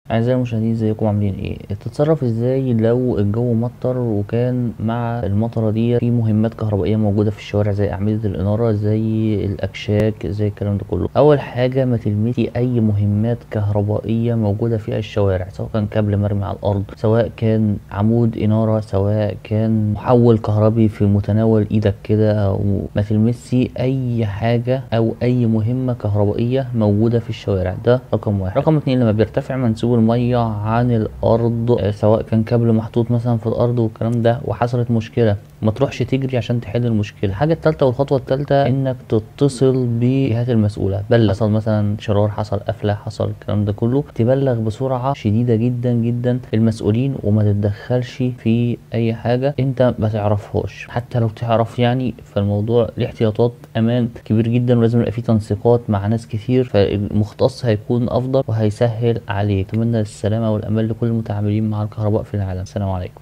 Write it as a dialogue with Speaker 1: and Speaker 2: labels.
Speaker 1: أعزائي المشاهدين، ازيكم عاملين ايه؟ تتصرف ازاي لو الجو مطر وكان مع المطرة دي في مهمات كهربائية موجودة في الشوارع زي أعمدة الإنارة، زي الأكشاك، زي الكلام ده كله؟ أول حاجة ما تلمسي أي مهمات كهربائية موجودة في الشوارع، سواء كان كابل مرمي على الأرض، سواء كان عمود إنارة، سواء كان محول كهربي في متناول إيدك كده، أو ما تلمسي أي حاجة أو أي مهمة كهربائية موجودة في الشوارع. ده رقم واحد. رقم اتنين، لما بيرتفع منسوب المية عن الأرض، سواء كان كابل محطوط مثلا في الأرض والكلام ده وحصلت مشكلة، ما تروحش تجري عشان تحل المشكلة. الحاجة التالتة والخطوة التالتة انك تتصل بالجهات المسؤولة. بلغ، حصل مثلا شرار، حصل قفلة، حصل الكلام ده كله، تبلغ بسرعة شديدة جدا جدا المسؤولين، وما تتدخلش في اي حاجة انت ما تعرفهاش. حتى لو تعرف يعني، فالموضوع ليه احتياطات امان كبير جدا، ولازم يبقى فيه تنسيقات مع ناس كتير، فالمختص هيكون افضل وهيسهل عليك. اتمنى السلامة والامان لكل المتعاملين مع الكهرباء في العالم. السلام عليكم.